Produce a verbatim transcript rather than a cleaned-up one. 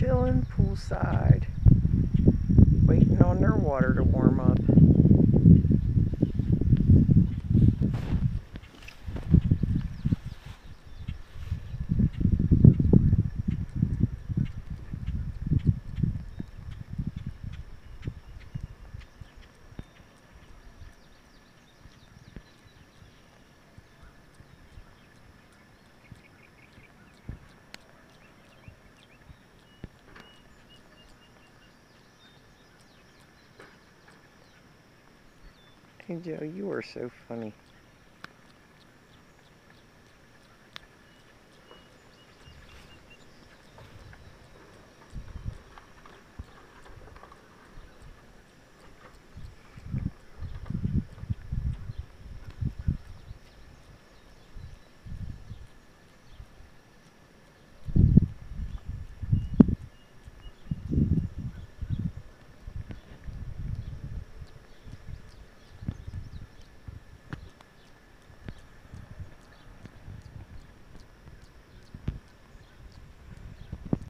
chilling poolside, waiting on their water to warm up. Hey Joe, you are so funny.